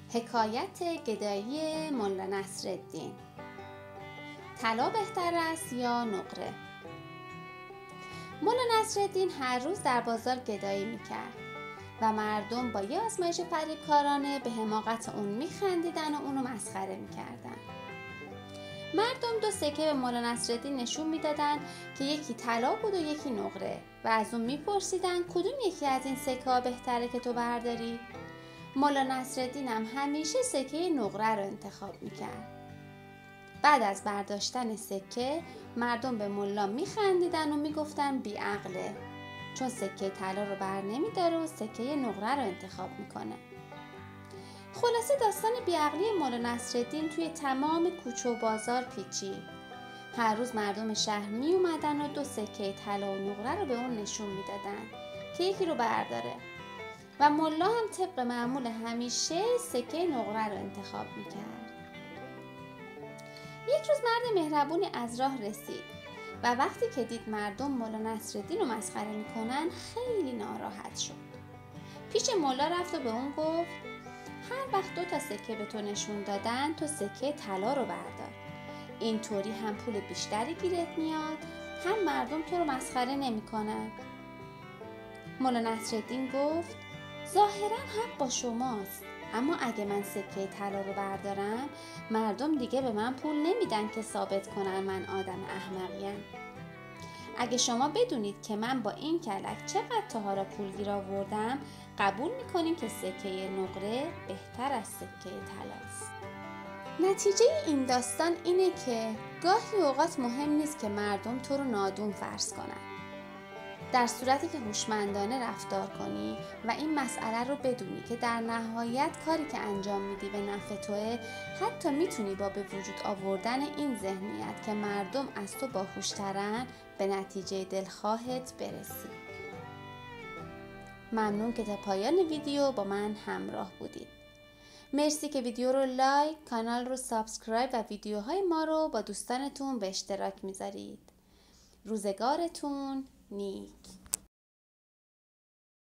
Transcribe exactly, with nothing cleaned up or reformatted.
حکایت گدایی ملا نصرالدین. طلا بهتر است یا نقره؟ ملا نصرالدین هر روز در بازار گدایی میکرد و مردم با یه آزمایش فریبکارانه به حماقت اون میخندیدن و اونو مسخره میکردن. مردم دو سکه به ملا نصرالدین نشون میدادن که یکی طلا بود و یکی نقره و از اون میپرسیدن کدوم یکی از این سکه ها بهتره که تو برداری؟ ملا نصرالدین هم همیشه سکه نقره رو انتخاب میکرد. بعد از برداشتن سکه مردم به ملا میخندیدن و میگفتن بیعقله، چون سکه طلا رو بر نمیداره و سکه نقره رو انتخاب میکنه. خلاصه داستان بیعقلی ملا نصرالدین توی تمام کوچه و بازار پیچید. هر روز مردم شهر می اومدن و دو سکه طلا و نقره رو به اون نشون میدادن که یکی رو برداره و ملا هم طبق معمول همیشه سکه نقره رو انتخاب میکرد. یک روز مرد مهربونی از راه رسید و وقتی که دید مردم ملا نصرالدین رو مسخره میکنن خیلی ناراحت شد. پیش ملا رفت و به اون گفت هر وقت دو تا سکه به تو نشون دادن تو سکه طلا رو بردار، اینطوری هم پول بیشتری گیرت میاد هم مردم تو رو مسخره نمیکنن. ملا نصرالدین گفت ظاهرا حق با شماست، اما اگه من سکه طلا رو بردارم مردم دیگه به من پول نمیدن که ثابت کنن من آدم احمقیم. اگه شما بدونید که من با این کلک چقدر تا حالا پول گیر آوردم قبول میکنیم که سکه نقره بهتر از سکه طلاست. نتیجه این داستان اینه که گاهی اوقات مهم نیست که مردم تو رو نادون فرض کنن، در صورتی که هوشمندانه رفتار کنی و این مسئله رو بدونی که در نهایت کاری که انجام میدی به نفع توئه، حتی میتونی با به وجود آوردن این ذهنیت که مردم از تو باهوشترن به نتیجه دلخواهت برسی. ممنون که تا پایان ویدیو با من همراه بودید. مرسی که ویدیو رو لایک، کانال رو سابسکرایب و ویدیوهای ما رو با دوستانتون به اشتراک میذارید. روزگارتون نیک.